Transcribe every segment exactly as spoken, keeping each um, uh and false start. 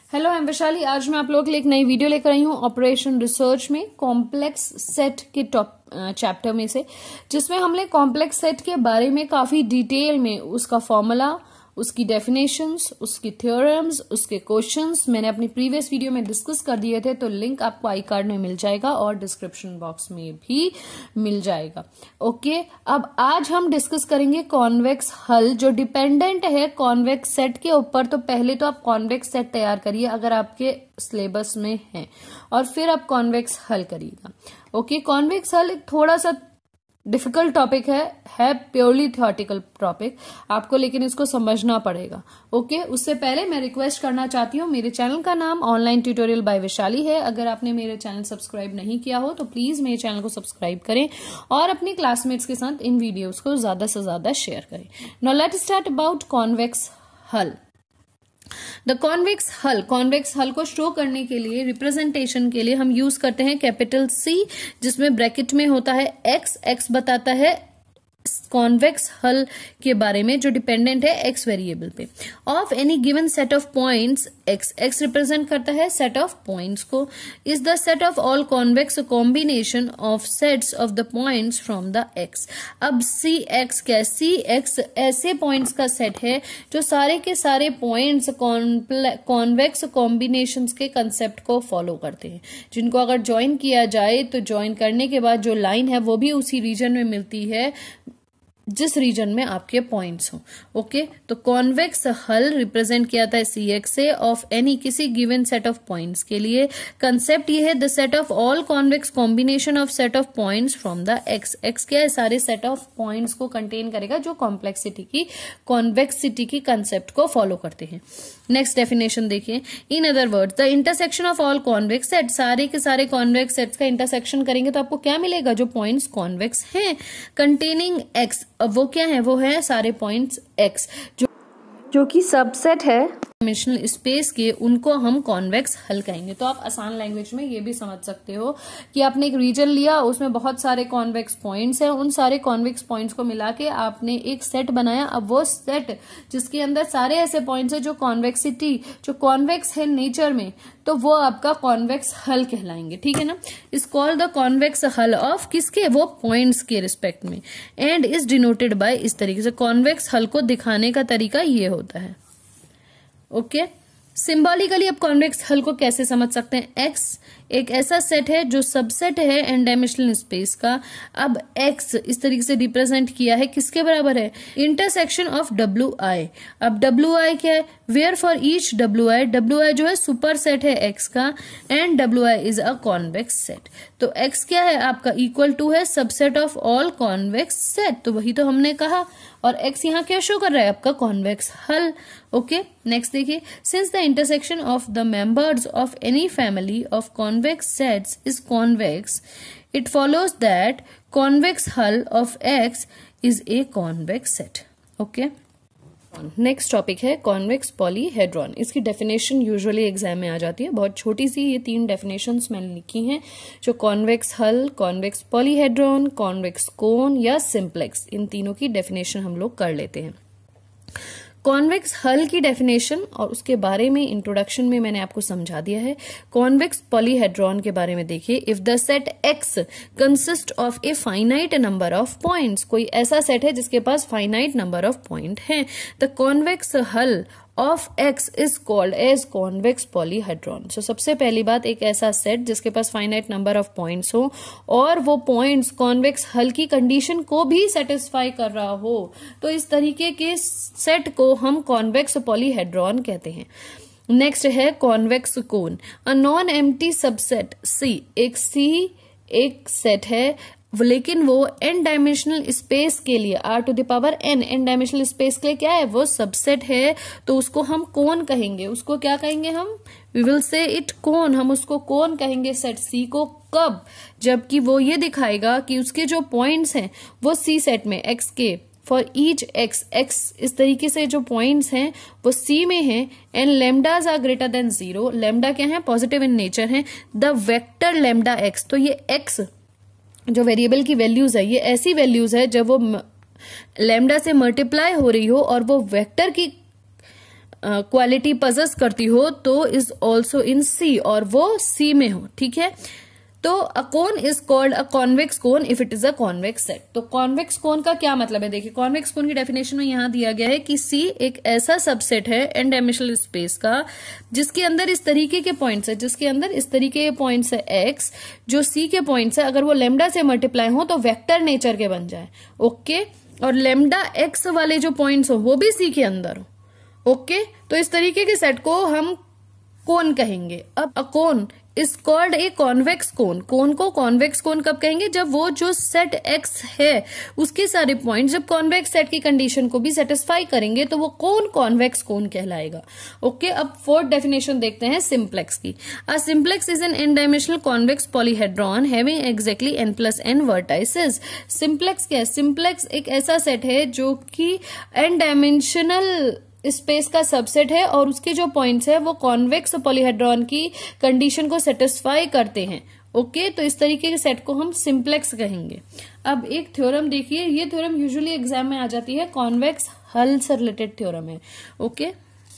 Hello, I am Vaishali. आज मैं आप लोगों के लिए एक नई वीडियो लेकर आई हूँ ऑपरेशन रिसर्च में कॉम्प्लेक्स सेट के टॉप चैप्टर में से, जिसमें हमने कॉम्प्लेक्स सेट के बारे में काफी डिटेल में उसका फॉर्मूला, उसकी डेफिनेशंस, उसकी थ्योरम्स, उसके क्वेश्चंस मैंने अपनी प्रीवियस वीडियो में डिस्कस कर दिए थे। तो लिंक आपको आई कार्ड में मिल जाएगा और डिस्क्रिप्शन बॉक्स में भी मिल जाएगा। ओके, अब आज हम डिस्कस करेंगे कॉन्वेक्स हल जो डिपेंडेंट है कॉन्वेक्स सेट के ऊपर। तो पहले तो आप कॉन्वेक्स सेट तैयार करिए अगर आपके सिलेबस में है, और फिर आप कॉन्वेक्स हल करिएगा। ओके, कॉन्वेक्स हल एक थोड़ा सा डिफिकल्ट टॉपिक है है प्योरली थ्योरेटिकल टॉपिक आपको, लेकिन इसको समझना पड़ेगा। ओके, उससे पहले मैं रिक्वेस्ट करना चाहती हूँ, मेरे चैनल का नाम ऑनलाइन ट्यूटोरियल बाय वैशाली है। अगर आपने मेरे चैनल सब्सक्राइब नहीं किया हो तो प्लीज मेरे चैनल को सब्सक्राइब करें और अपनी क्लासमेट्स के साथ इन वीडियोस को ज्यादा से ज्यादा शेयर करें। Now let's start about convex hull. The convex hull, convex hull को शो करने के लिए, रिप्रेजेंटेशन के लिए हम यूज करते हैं कैपिटल सी, जिसमें ब्रैकेट में होता है एक्स। एक्स बताता है कॉन्वेक्स हल के बारे में जो डिपेंडेंट है एक्स वेरिएबल पे। Of any given set of points, X X represent करता है सेट ऑफ पॉइंट्स को, is the set of all convex combination of sets of the points from the X. अब सी एक्स क्या है? C X ऐसे points का set है जो सारे के सारे पॉइंट्स कॉन्वेक्स कॉम्बिनेशंस के कंसेप्ट को फॉलो करते हैं, जिनको अगर ज्वाइन किया जाए तो ज्वाइन करने के बाद जो लाइन है वो भी उसी रीजन में मिलती है जिस रीजन में आपके पॉइंट्स हो। ओके, तो कॉन्वेक्स हल रिप्रेजेंट किया था सी एक्स से ऑफ एनी किसी गिवन सेट ऑफ पॉइंट्स के लिए। कंसेप्ट ये है the set of all convex combination of set of points from the X. X क्या है? सारे सेट ऑफ पॉइंट्स को कंटेन करेगा जो कॉम्प्लेक्सिटी की कॉन्वेक्सिटी की कंसेप्ट को फॉलो करते हैं। नेक्स्ट डेफिनेशन देखिए, in other words the intersection of all convex set, सारे के सारे कॉन्वेक्स सेट्स का इंटरसेक्शन करेंगे तो आपको क्या मिलेगा? जो पॉइंट्स कॉन्वेक्स हैं कंटेनिंग एक्स। अब वो क्या है? वो है सारे पॉइंट्स एक्स जो जो कि सबसेट है डायमेंशनल स्पेस के, उनको हम कॉन्वेक्स हल कहेंगे। तो आप आसान लैंग्वेज में ये भी समझ सकते हो कि आपने एक रीजन लिया, उसमें बहुत सारे कॉन्वेक्स पॉइंट्स हैं, उन सारे कॉन्वेक्स पॉइंट्स को मिला के आपने एक सेट बनाया। अब वो सेट जिसके अंदर सारे ऐसे पॉइंट्स हैं जो कॉन्वेक्सिटी जो कॉन्वेक्स है नेचर में, तो वो आपका कॉन्वेक्स हल कहलाएंगे। ठीक है ना? Is called the convex hull of किसके? वो पॉइंट्स के रिस्पेक्ट में, एंड इज डिनोटेड बाय, इस तरीके से कॉन्वेक्स हल को दिखाने का तरीका ये होता है। ओके, सिंबॉलिकली अब कॉन्वेक्स हल को कैसे समझ सकते हैं? एक्स एक ऐसा सेट है जो सबसेट है एन डायमेंशनल स्पेस का। अब एक्स इस तरीके से रिप्रेजेंट किया है, किसके बराबर है? Intersection of W I. अब डब्ल्यू आई क्या है? Where for each W I, W I जो है सुपर सेट है एक्स का, and W I is a convex set. तो एक्स क्या है आपका? इक्वल टू है subset of all convex set, तो वही तो हमने कहा। और एक्स यहाँ क्या शो कर रहा है? आपका कॉन्वेक्स हल। ओके, नेक्स्ट देखिए, since the intersection of the members of any family of convex sets is convex, it follows that convex hull of X is a convex set. Okay. Next topic है convex polyhedron. इसकी definition usually exam में आ जाती है, बहुत छोटी सी। ये तीन डेफिनेशंस मैंने लिखी हैं, जो convex hull, convex polyhedron, convex कोन या सिंप्लेक्स, इन तीनों की डेफिनेशन हम लोग कर लेते हैं। कॉन्वेक्स हल की डेफिनेशन और उसके बारे में इंट्रोडक्शन में मैंने आपको समझा दिया है। कॉन्वेक्स पॉलीहेड्रॉन के बारे में देखिए, if the set X consist of a finite number of points, कोई ऐसा सेट है जिसके पास फाइनाइट नंबर ऑफ पॉइंट हैं, the convex hull of X is called as convex polyhedron. So सबसे पहली बात, एक ऐसा सेट जिसके पास फाइनाइट नंबर ऑफ पॉइंट्स हो और वो पॉइंट्स कॉन्वेक्स हल की कंडीशन को भी सेटिस्फाई कर रहा हो, तो इस तरीके के सेट को हम कॉन्वेक्स पॉलीहेड्रॉन कहते हैं। नेक्स्ट है convex cone, a non empty subset C. एक सी एक सेट है, लेकिन वो एन डायमेंशनल स्पेस के लिए, R to the power N, N dimensional space के लिए क्या है? वो सबसेट है, तो उसको हम कोन कहेंगे। उसको क्या कहेंगे हम? We will say it cone. हम उसको कोन कहेंगे सेट सी को। कब? जबकि वो ये दिखाएगा कि उसके जो पॉइंट्स हैं वो सी सेट में एक्स के, फॉर ईच एक्स, एक्स इस तरीके से जो पॉइंट्स हैं वो सी में हैं, and lambdas are greater than zero. Lambda क्या है? पॉजिटिव इन नेचर है। द वेक्टर लेमडा एक्स, तो ये एक्स जो वेरिएबल की वैल्यूज है, ये ऐसी वैल्यूज है जब वो लेमडा से मल्टीप्लाई हो रही हो और वो वेक्टर की क्वालिटी पजेस करती हो तो इज ऑल्सो इन सी, और वो सी में हो, ठीक है। तो a cone is called a convex cone if it is a convex set. तो कॉन्वेक्स कोन का क्या मतलब है, देखिए कॉन्वेक्स कोन की डेफिनेशन में यहां दिया गया है कि सी एक ऐसा सबसेट है एन डायमेंशनल स्पेस का जिसके अंदर इस तरीके के पॉइंट्स है, जिसके अंदर इस तरीके के पॉइंट्स है एक्स, जो सी के पॉइंट्स है अगर वो लेमडा से मल्टीप्लाई हो तो वेक्टर नेचर के बन जाए, ओके। और लेमडा एक्स वाले जो पॉइंट्स हो वो भी सी के अंदर हो, ओके। तो इस तरीके के सेट को हम कोन कहेंगे। अब a cone is called a convex cone. Cone को कॉन्वेक्स कोन कब कहेंगे, जब वो जो सेट एक्स है उसके सारे पॉइंट जब कॉन्वेक्स सेट की कंडीशन को भी सेटिस्फाई करेंगे तो वो कोन कॉन्वेक्स कोन कहलाएगा, ओके। अब फोर्थ डेफिनेशन देखते हैं सिंप्लेक्स की। A simplex is an N dimensional convex polyhedron having exactly n plus n vertices. Simplex क्या है, सिंप्लेक्स एक ऐसा सेट है जो कि एन डायमेंशनल स्पेस का सबसेट है और उसके जो पॉइंट्स है वो कॉन्वेक्स पॉलीहेड्रॉन की कंडीशन को सेटिस्फाई करते हैं, ओके। तो इस तरीके के सेट को हम सिंप्लेक्स कहेंगे। अब एक थ्योरम देखिए, ये थ्योरम यूजुअली एग्जाम में आ जाती है, कॉन्वेक्स हल से रिलेटेड थ्योरम है, ओके।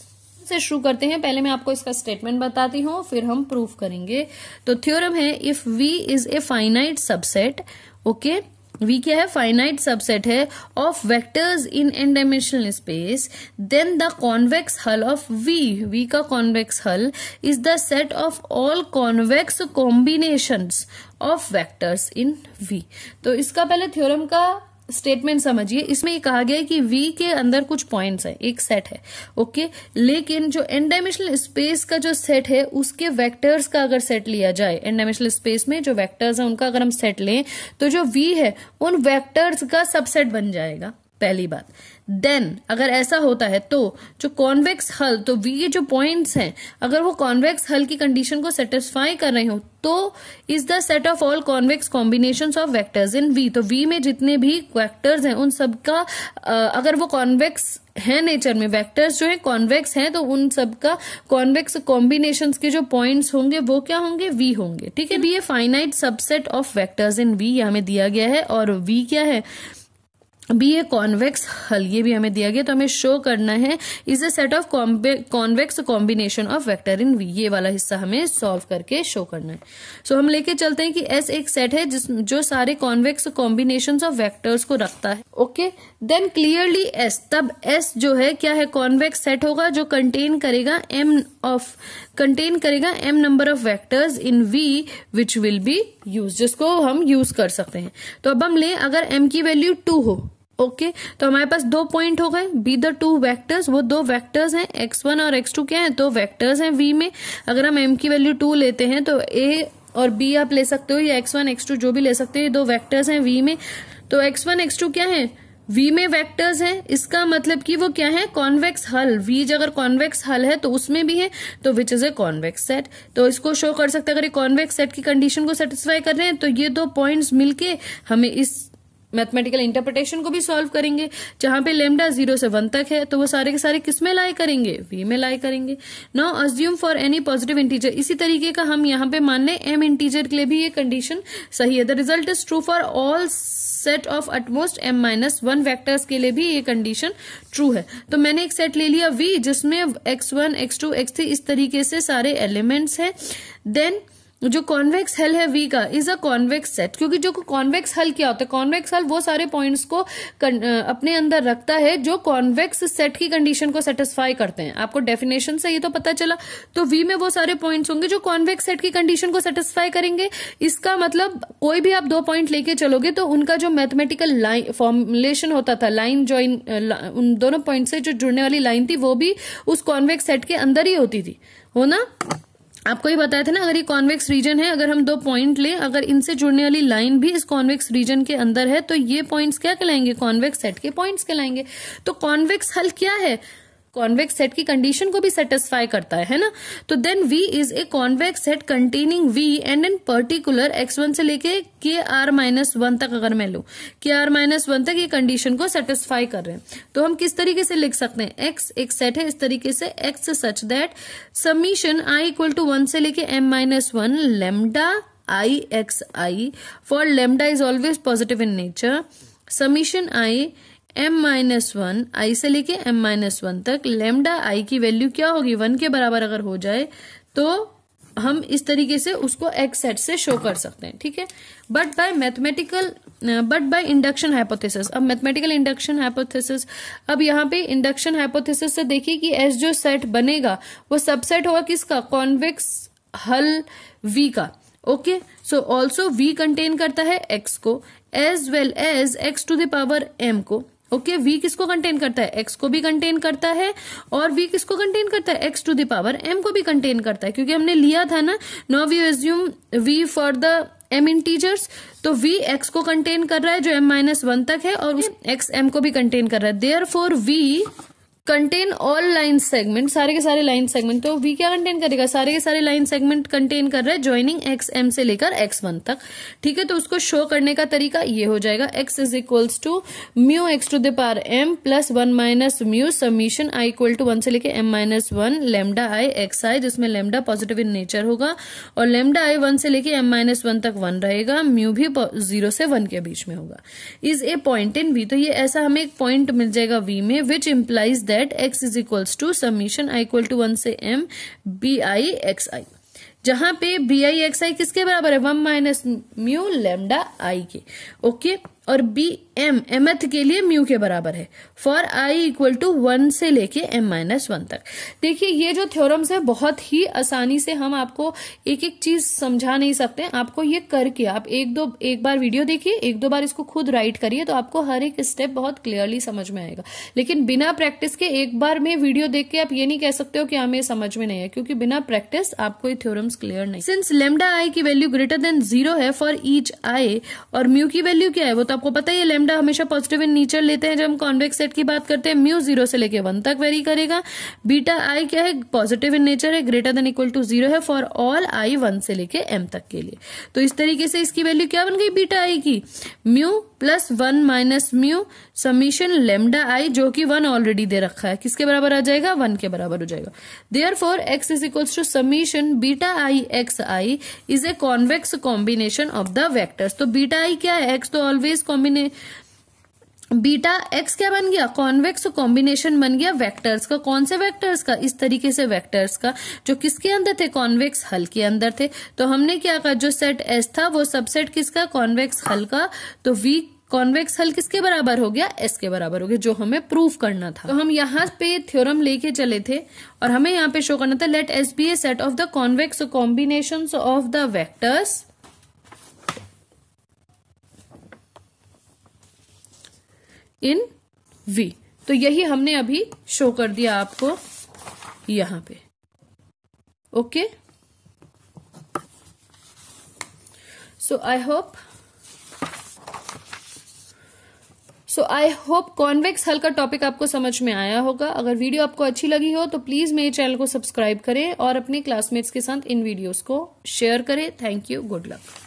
से शुरू करते हैं, पहले मैं आपको इसका स्टेटमेंट बताती हूँ फिर हम प्रूफ करेंगे। तो थ्योरम है if V is a finite subset, okay, V क्या है, फाइनाइट सबसेट है of vectors in n dimensional space, then the convex hull of V, V का convex hull is the set of all convex combinations of vectors in V। तो इसका पहले theorem का statement समझिए। इसमें ये कहा गया है कि V के अंदर कुछ पॉइंट्स है, एक सेट है, ओके। लेकिन जो एन डायमेंशनल स्पेस का जो सेट है उसके वेक्टर्स का अगर सेट लिया जाए, एन डायमेंशनल स्पेस में जो वेक्टर्स हैं उनका अगर हम सेट लें तो जो V है उन वेक्टर्स का सबसेट बन जाएगा, पहली बात। देन अगर ऐसा होता है तो जो कॉन्वेक्स हल, तो V के जो पॉइंट्स हैं अगर वो कॉन्वेक्स हल की कंडीशन को सेटिस्फाई कर रहे हो तो is the set of all convex combinations of vectors in V। तो V में जितने भी वेक्टर्स हैं उन सबका अगर वो कॉन्वेक्स है नेचर में, वेक्टर्स जो है कॉन्वेक्स हैं, तो उन सबका कॉन्वेक्स कॉम्बिनेशंस के जो पॉइंट्स होंगे वो क्या होंगे, V होंगे, ठीक है। Be a finite subset of vectors in V, ये हमें दिया गया है। और V क्या है, बी ए कॉन्वेक्स हल, ये भी हमें दिया गया। तो हमें शो करना है is a set of convex combination of vector in V, ये वाला हिस्सा हमें सॉल्व करके शो करना है। सो so, हम लेके चलते हैं कि S एक सेट है जिस जो सारे कॉन्वेक्स कॉम्बिनेशंस ऑफ वेक्टर्स को रखता है, ओके। देन क्लियरली S, तब S जो है क्या है, कॉन्वेक्स सेट होगा जो कंटेन करेगा M ऑफ कंटेन करेगा M number of vectors in V which will be use, जिसको हम यूज कर सकते हैं। तो अब हम लें अगर M की वैल्यू टू हो, ओके okay, तो हमारे पास दो पॉइंट हो गए, बी द टू वेक्टर्स, वो दो वेक्टर्स हैं एक्स वन और एक्स टू, क्या है, दो वेक्टर्स हैं V में। अगर हम M की वैल्यू टू लेते हैं तो A और B आप ले सकते हो, या एक्स वन एक्स टू जो भी ले सकते हो, ये दो वेक्टर्स हैं V में। तो एक्स वन एक्स टू क्या है, V में वेक्टर्स हैं, इसका मतलब कि वो क्या है, कॉन्वेक्स हल। V अगर कॉन्वेक्स हल है तो उसमें भी है, तो which is a convex set. तो इसको शो कर सकते हैं, अगर ये कॉन्वेक्स सेट की कंडीशन को सेटिस्फाई कर रहे हैं तो ये दो पॉइंट्स मिलके हमें इस मैथमेटिकल इंटरप्रिटेशन को भी सॉल्व करेंगे। जहां पे लेमडा जीरो से वन तक है तो वो सारे के सारे किस में लाई करेंगे, V में लाई करेंगे। Now assume for any positive integer, इसी तरीके का हम यहाँ पे मान लें M इंटीजर के लिए भी ये कंडीशन सही है। The result is true for all set of at most M minus one vectors के लिए भी ये कंडीशन ट्रू है। तो मैंने एक सेट ले लिया V जिसमें x one x two x three इस तरीके से सारे एलिमेंट्स हैं। देन जो कॉन्वेक्स हल है V का इज अ कॉन्वेक्स सेट, क्योंकि जो कॉन्वेक्स हल क्या होता है, कॉन्वेक्स हल वो सारे पॉइंट्स को अपने अंदर रखता है जो कॉन्वेक्स सेट की कंडीशन को सेटिस्फाई करते हैं। आपको डेफिनेशन से ये तो पता चला। तो V में वो सारे पॉइंट्स होंगे जो कॉन्वेक्स सेट की कंडीशन को सेटिस्फाई करेंगे। इसका मतलब कोई भी आप दो पॉइंट लेके चलोगे तो उनका जो मैथमेटिकल लाइन फॉर्मुलेशन होता था, लाइन ज्वाइन, उन दोनों पॉइंट से जो जुड़ने वाली लाइन थी वो भी उस कॉन्वेक्स सेट के अंदर ही होती थी, हो ना। आपको ही बताया था ना, अगर ये कॉन्वेक्स रीजन है, अगर हम दो पॉइंट लें, अगर इनसे जुड़ने वाली लाइन भी इस कॉन्वेक्स रीजन के अंदर है तो ये पॉइंट्स क्या कहलाएंगे, कॉन्वेक्स सेट के पॉइंट्स कहलाएंगे। तो कॉन्वेक्स हल क्या है, कॉन्वेक्स सेट की कंडीशन को भी सेटिस्फाई करता है, है ना। तो then V is a convex set containing V and in particular x one से लेके के आर माइनस वन तक, अगर मैं लूं के आर माइनस वन तक ये कंडीशन को सेटिस्फाई कर रहे हैं। तो हम किस तरीके से लिख सकते हैं, X एक सेट है इस तरीके से, X such that summation I equal to one से लेके M minus one lambda I x i for lambda is always positive in nature, summation I m minus one, i से लेके एम माइनस वन तक lambda i की value क्या होगी, one के बराबर अगर हो जाए तो हम इस तरीके से उसको एक्स सेट से शो कर सकते हैं, ठीक है। But by mathematical but by induction hypothesis, अब मैथमेटिकल इंडक्शन हाइपोथेसिस, अब यहाँ पे इंडक्शन हाइपोथेसिस से देखिए कि एस जो सेट बनेगा वो सबसेट होगा किसका, कॉन्वेक्स हल वी का। Okay, so also V contain करता है एक्स को as well as x to the power m को। ओके okay, v किसको कंटेन करता है, x को भी कंटेन करता है, और v किसको कंटेन करता है, x to the power m को भी कंटेन करता है, क्योंकि हमने लिया था ना, now we assume v for the m integers, तो v x को कंटेन कर रहा है जो m माइनस वन तक है, और x m को भी कंटेन कर रहा है। Therefore v contain all line segment, सारे के सारे लाइन सेगमेंट, तो v क्या कंटेन करेगा, सारे के सारे लाइन सेगमेंट कंटेन कर रहा है ज्वाइनिंग एक्स एम से लेकर एक्स वन तक, ठीक है। तो उसको शो करने का तरीका ये हो जाएगा, x is equals to mu x to the power m plus one minus mu summation i equal to one से लेकर m minus one lambda i x i, जिसमें लेमडा पॉजिटिव इन नेचर होगा और लेमडा आई वन से लेकर m minus one तक one रहेगा, mu भी जीरो से वन के बीच में होगा। Is a point in v, तो ये ऐसा हमें एक पॉइंट मिल जाएगा v में, which implies that x is equals to summation i equal to one से m b i x i, जहां पे बी आई एक्स आई किसके बराबर है, one minus mu lambda i के। ओके, और बी एम एमथ के लिए म्यू के बराबर है for i equal to one से लेके एम माइनस वन तक। देखिए ये जो थ्योरम्स है बहुत ही आसानी से हम आपको एक एक चीज समझा नहीं सकते, आपको ये करके आप एक दो एक बार वीडियो देखिए, एक दो बार इसको खुद राइट करिए, तो आपको हर एक स्टेप बहुत क्लियरली समझ में आएगा। लेकिन बिना प्रैक्टिस के एक बार में वीडियो देख के आप ये नहीं कह सकते हो कि हमें समझ में नहीं है, क्योंकि बिना प्रैक्टिस आपको ये थ्योरम्स क्लियर नहीं। सिंस लेमडा आई की वैल्यू ग्रेटर देन जीरो है फॉर ईच आई, और म्यू की वैल्यू क्या है वो तो आपको पता ही है, लेमडा हमेशा पॉजिटिव इन नेचर लेते हैं जब हम कॉन्वेक्स सेट की बात करते हैं, म्यू जीरो से लेके वन तक वेरी करेगा। बीटा आई क्या है, पॉजिटिव इन नेचर है, greater than equal to zero है फॉर ऑल आई वन से लेके एम तक के लिए। तो इस तरीके से इसकी वैल्यू क्या बन गई बीटा आई की, mu plus one minus mu summation lambda i, जो कि वन ऑलरेडी दे रखा है, किसके बराबर आ जाएगा, वन के बराबर हो जाएगा। Therefore x is equals to summation beta i x i is a convex combination of the vectors. तो बीटा आई क्या है, एक्स तो ऑलवेज कॉम्बिने बीटा एक्स क्या बन गया, कॉन्वेक्स कॉम्बिनेशन बन गया वेक्टर्स का। कौन से वेक्टर्स का, इस तरीके से वेक्टर्स का जो किसके अंदर थे, कॉन्वेक्स हल के अंदर थे। तो हमने क्या कहा, जो सेट एस था वो सबसेट किसका, कॉन्वेक्स हल का। तो वी कॉन्वेक्स हल किसके बराबर हो गया, एस के बराबर हो गया, जो हमें प्रूफ करना था। तो हम यहाँ पे थ्योरम लेके चले थे और हमें यहाँ पे शो करना था, let S be a set of the convex combinations of the vectors in V। तो यही हमने अभी शो कर दिया आपको यहां पे। Okay, so I hope so I hope convex hull का टॉपिक आपको समझ में आया होगा। अगर वीडियो आपको अच्छी लगी हो तो प्लीज मेरे चैनल को सब्सक्राइब करें और अपने क्लासमेट्स के साथ इन वीडियोस को शेयर करें। Thank you, good luck.